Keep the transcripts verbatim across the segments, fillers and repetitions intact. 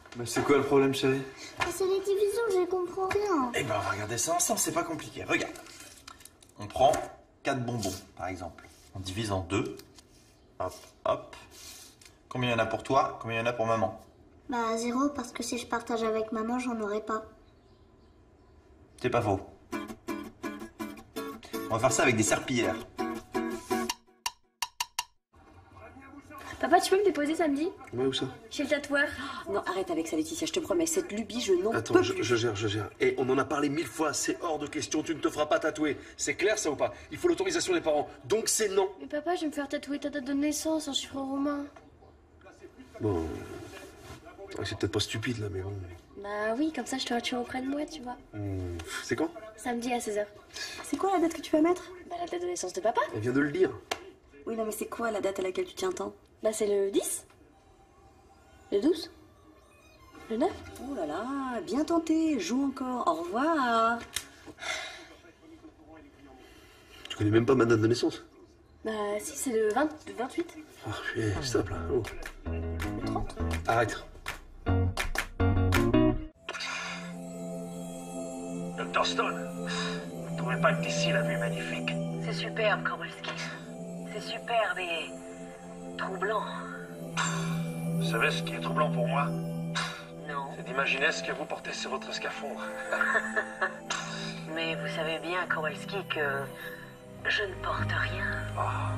Mais c'est quoi le problème, chérie? C'est les divisions, je comprends rien. Eh ben, on va regarder ça ensemble, c'est pas compliqué. Regarde. On prend quatre bonbons, par exemple. On divise en deux. Hop, hop. Combien il y en a pour toi? Combien il y en a pour maman? Bah, zéro, parce que si je partage avec maman, j'en aurai pas. C'est pas faux. On va faire ça avec des serpillères. Papa, tu peux me déposer samedi? Ouais, où ça? Chez le tatoueur. Oh, non, arrête avec ça, Laetitia, je te promets, cette lubie, je n'en Attends, peux je, plus. je gère, je gère. Et on en a parlé mille fois, c'est hors de question, tu ne te feras pas tatouer. C'est clair ça ou pas? Il faut l'autorisation des parents, donc c'est non. Mais papa, je vais me faire tatouer ta date de naissance en chiffre romain. Bon, c'est peut-être pas stupide là, mais bon. Bah oui, comme ça je te retiens auprès de moi, tu vois. Hmm, c'est quand? Samedi à seize heures. C'est quoi la date que tu vas mettre? Bah la date de naissance de papa. Elle vient de le dire. Oui, non, mais c'est quoi la date à laquelle tu tiens tant? Bah c'est le dix. Le douze. Le neuf. Oh là là, bien tenté, joue encore, au revoir. Tu connais même pas ma date de naissance? Bah si, c'est le vingt, le vingt-huit. Oh, putain, stop là. Oh. Le trente. Arrête. Docteur Stone, vous ne trouvez pas que d'ici la vue est magnifique? C'est superbe, Kowalski. C'est superbe et troublant. Vous savez ce qui est troublant pour moi? Non. C'est d'imaginer ce que vous portez sur votre scaphandre. Mais vous savez bien, Kowalski, que je ne porte rien. Ah.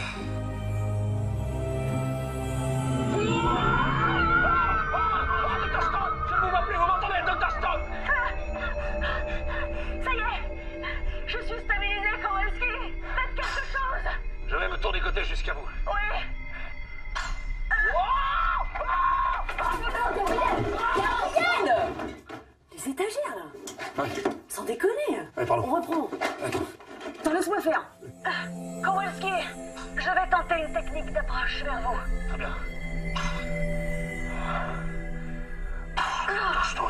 Docteur Stone, je ne vous vois plus, vous m'entendez, Docteur Stone? Ça y est, je suis stabilisée, Kowalski. Faites quelque chose. Je vais me tournicoter jusqu'à vous. Oui. Les étagères, là. Ouais. Sans déconner. Allez, pardon. On reprend. Attends. Attends, laisse-moi faire. Kowalski, je vais tenter une technique d'approche vers vous. Très bien. Docteur Stone.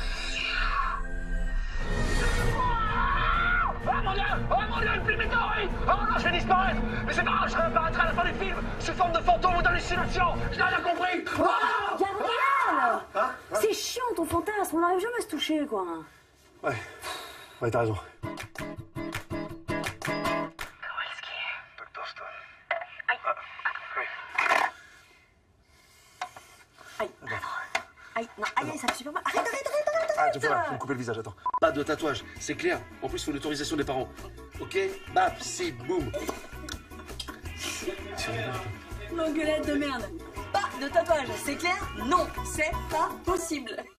Oh mon Dieu! Oh mon Dieu, une pulmitorée! Oh non, je vais disparaître! Mais c'est pas grave, je réapparaîtrai à la fin du film sous forme de fantôme ou d'hallucination! Je n'ai rien compris! Oh Gabriel, Hein? c'est chiant ton fantasme, on n'arrive jamais à se toucher, quoi. Ouais. Ouais, t'as raison. Kowalski. Docteur Stone. Aïe. Ah, oui. Aïe. Aïe, non, aïe, aïe, ça me suffit pas. Arrête, arrête, arrête, arrête, Ah, arrête. tu voilà, faut me couper le visage, attends. Pas de tatouage, c'est clair. En plus, il faut l'autorisation des parents. Ok? Bap, si, boum. L'engueulette de merde. Pas de tatouage, c'est clair? Non, c'est pas possible.